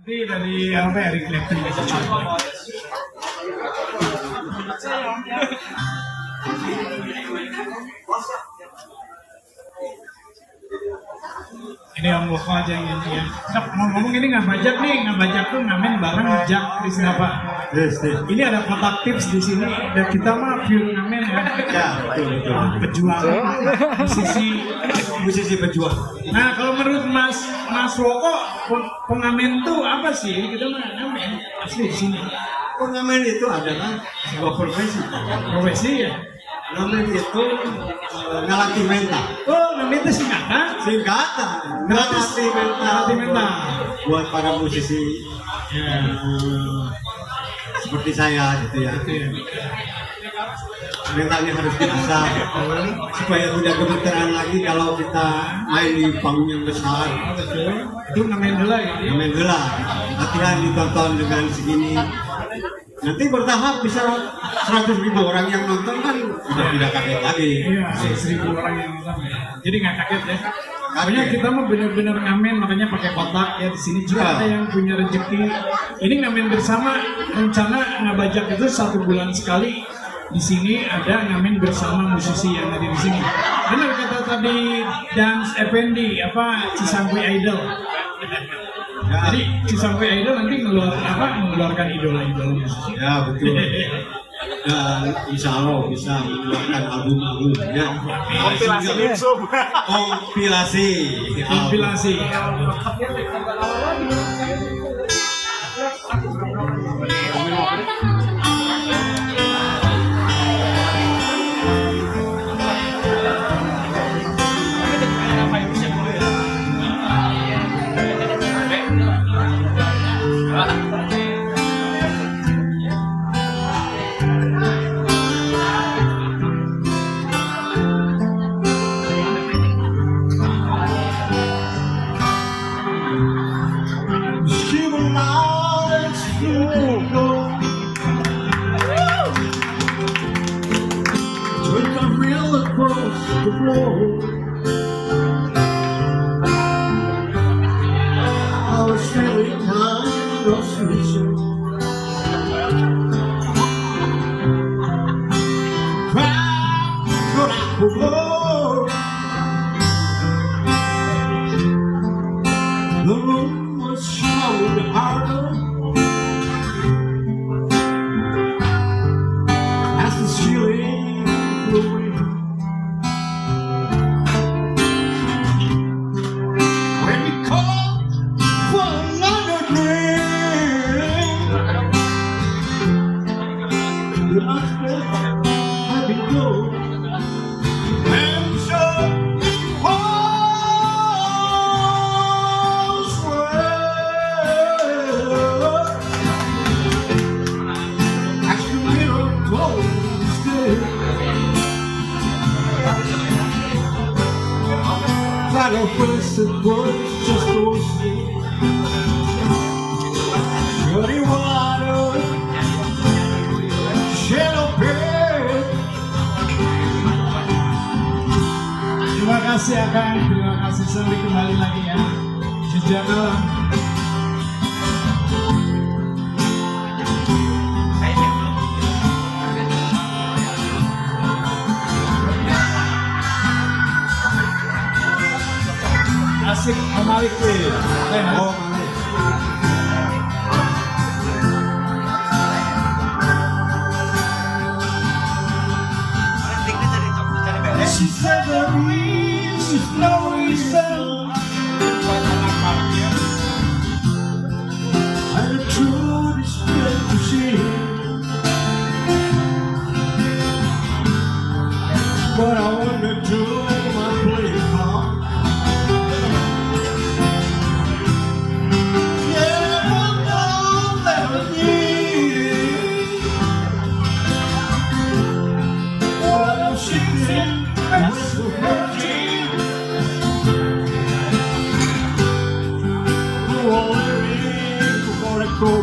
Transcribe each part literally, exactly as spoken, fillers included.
Ini dari apa ya, Eric Clapton. Ini Om Loko aja yang ini ya. Ngomong-ngomong ini nggak bajak nih, nggak bajak tuh ngamen bareng Jak Krisna Pak. Yes, yes. Ini ada kotak tips di sini. Dan kita mah pure ngamen ya. Ya, betul betul. Pejuang, musisi, musisi pejuang. Nah kalau menurut Mas Mas Loko, pengamen tuh apa sih? Kita mah ngamen asli di sini. Pengamen itu adalah sebuah profesi. Profesi ya. Ngamen itu uh, ngelatih mental. Oh, ngamen itu singkatan? Singkatan. Ngelatih mental. Ngelatih mental. Buat para musisi ya. uh, seperti saya gitu ya. Gitu ya. Mentalnya harus diasah supaya tidak gemeteran lagi kalau kita main di panggung yang besar. Betul. Itu ngamen dulu ya. Ngamen dulu. Latihan ditonton dengan segini. Nanti bertahap bisa seratus ribu orang yang nonton kan sudah tidak kaget lagi. Iya, seribu orang yang nonton. Jadi nggak kaget ya. Pokoknya kita mah benar-benar ngamen, makanya pakai kotak ya. Di sini juga ya. Ada yang punya rezeki. Ini ngamen bersama, rencana ngabajak itu satu bulan sekali. Di sini ada ngamen bersama musisi yang ada di sini. Benar kata tadi Dance Effendi apa Cisangkuy Idol. Ya. Jadi Cisangkuy Idol nanti ngeluar apa mengeluarkan idola-idola musisi. Ya betul. Dan insya Allah bisa mengeluarkan album-album ya. Kompilasi Nipsum. Kompilasi. Kompilasi. Terima kasih Akang, terima kasih sampai kembali lagi ya. Sejak malam. Asik Malik nih. Oh, Malik. She said there is no reason and the truth is still to see. But I wanna do my play part. Yeah, I know that I need what I'm shooting. That's so hurting. Who only before I go.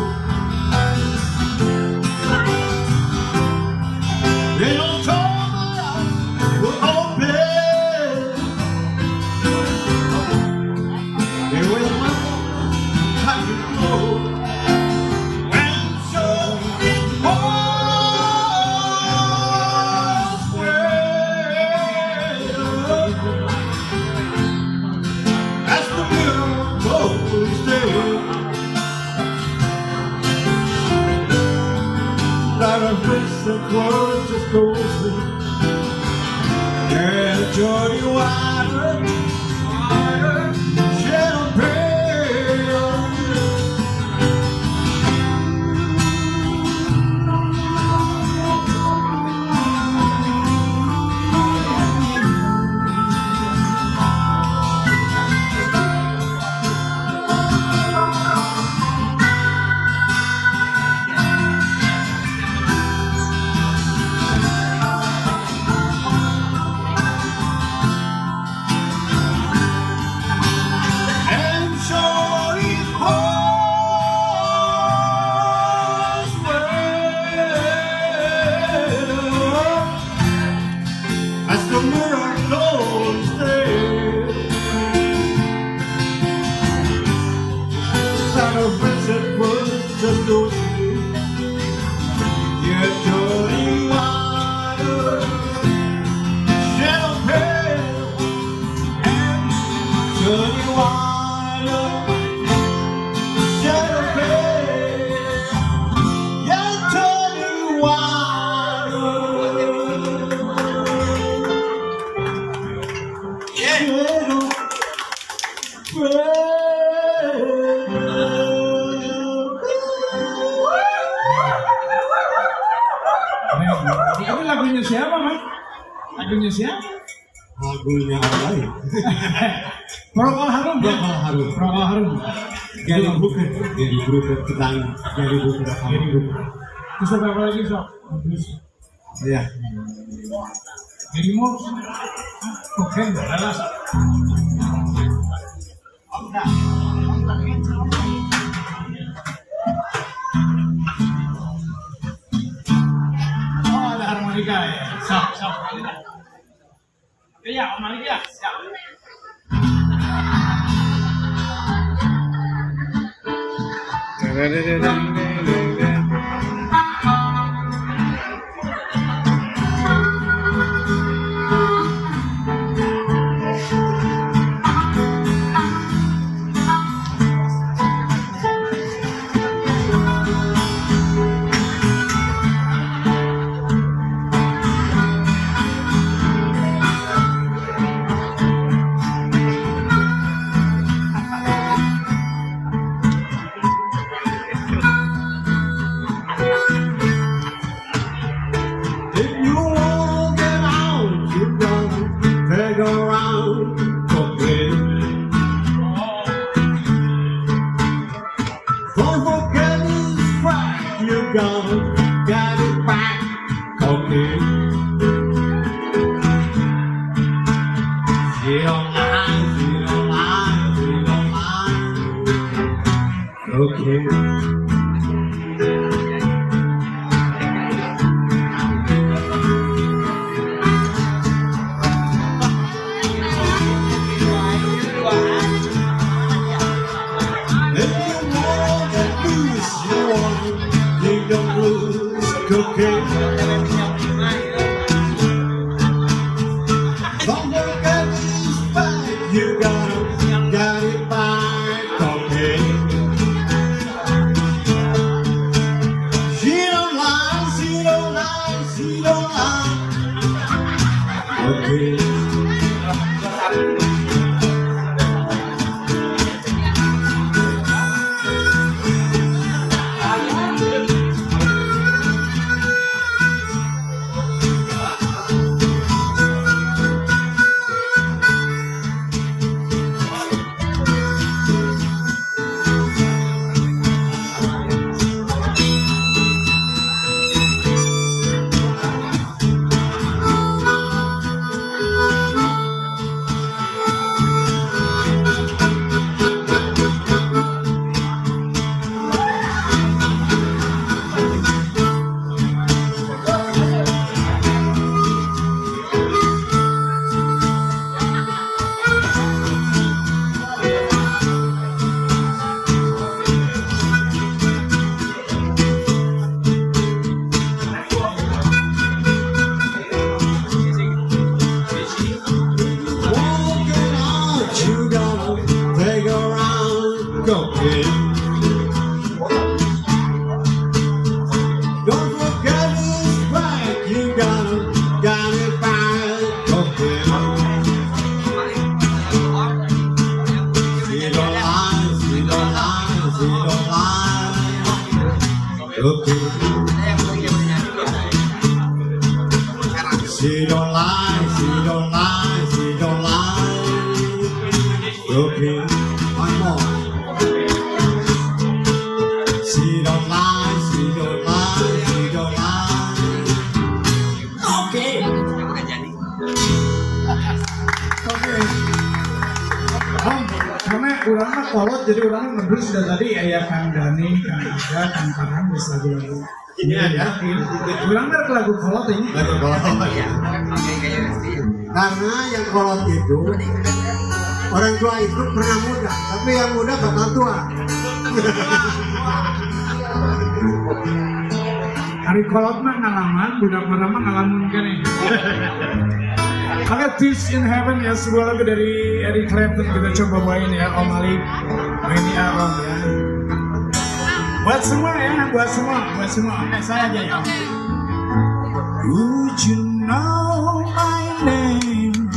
They don't talk about we're open. They will not have to go. was just ghostly. Yeah, dirty water, water, shed a pale. Itu lagunya siapa, Mas? Lagunya siapa? Lagunya apa ya? Procol Harum ya? Procol Harum. Procol Harum. Gary Booker, Gary Booker tentang Gary Booker. Gary Booker. Terus apa lagi, Sob? Iya. Gary Moore. Oke, jelas. Oh, ada harmonika ya. Sob, sob. Iya, harmonika. Siap. don't lie, okay. She don't lie, she don't lie, she don't lie, okay. One more. She don't lie, she don't lie, she don't lie, okay. Oke. Bang, karena ulangnya kolot jadi ulangnya ngebus dan tadi ayah Kang Dani, Kang Aga, Kang Farhan bisa lagu-lagu. Ini ya. Ulangnya lagu kolot ini. Lagu kolot. Karena yang kolot itu orang tua itu pernah muda, tapi yang muda bakal tua. Hari kolot mah ngalaman, budak marah mah ngalamun kan ya. Oke, Tears in Heaven ya, sebuah lagu dari Eric Clapton, kita coba bawain ya, Om Malik, main di Arom ya. Buat semua ya, buat semua, buat semua. Oke, saya aja ya. Would you know my name?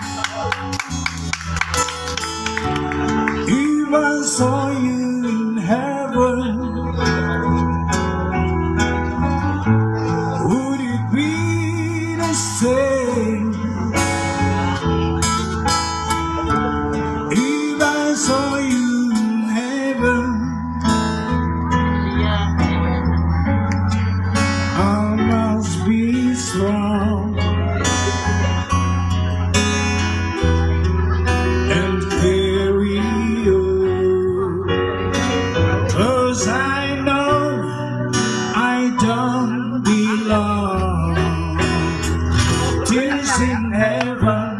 If I saw you in heaven, would it be the same? If I saw you in heaven, I must be strong and carry on, 'cause I know I don't belong. Tears in heaven,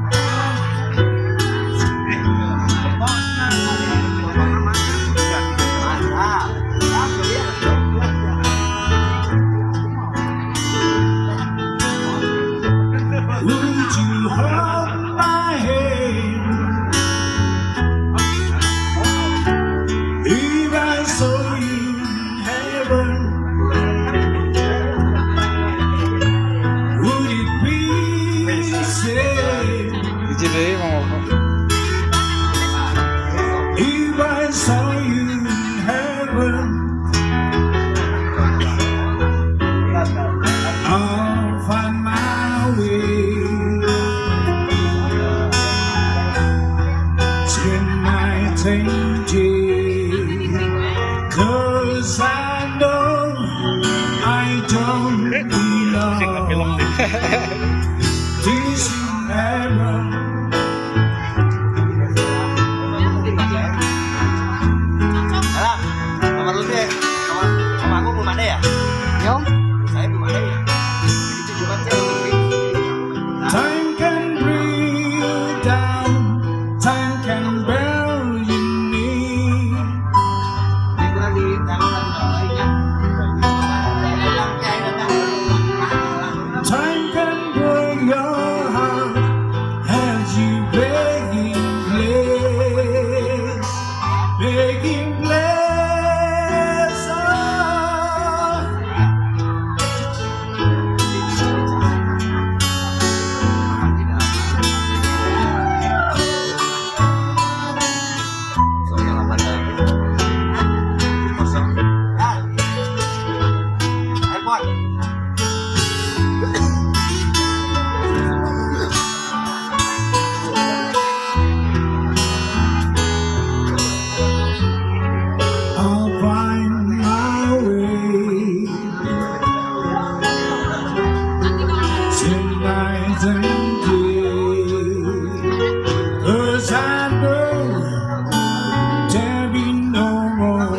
would you hold my hand? If I saw you in heaven, would it be the same? If I saw you in heaven, I'll find my way. Tonight and day, 'cause I know I don't belong. This in heaven, Alah, kamar lu deh. Kamar, kamar aku belum ada ya? Yo. Saya belum ada ya. Jadi Jumat saya lebih. time can bring you down, time can bury me. Saya kurang di tangan lainnya. Time can break your heart as you begging place, begging place. Oh. Soalnya delapan kosong. Ah. Airport. I'll find my way tonight and day, 'cause I know there'll be no more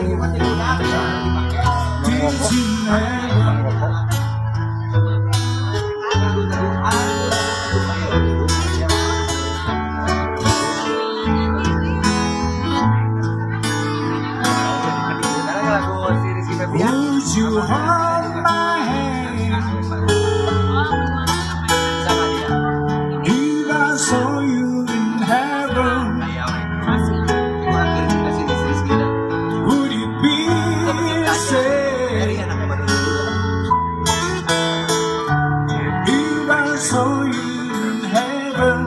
tears in heaven. Sekarang lagu si Rizky Febian. Would you hold my hand Sama dia. if I saw you in heaven? Iya, masih. Kurang kirim juga si Rizky dah. Would it be the Dari same anaknya baru dulu. if I saw you in heaven?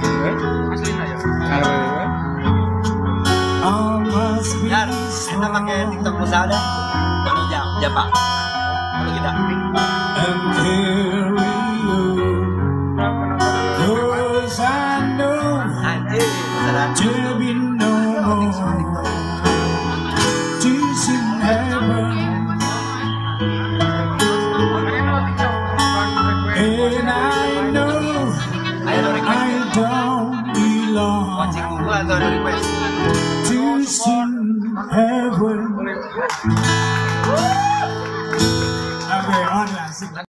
Aslinya ya. I must be Jar, kita strong pakai pakai TikTok Nusa ada. Anu jam, japa. Kalau kita. And carry you, 'cause I know Anjir, beneran. there'll be no more tears in heaven, and I know Ayo lo request. I don't belong Watching gua atau ada request. tears in heaven. Okay, on lah.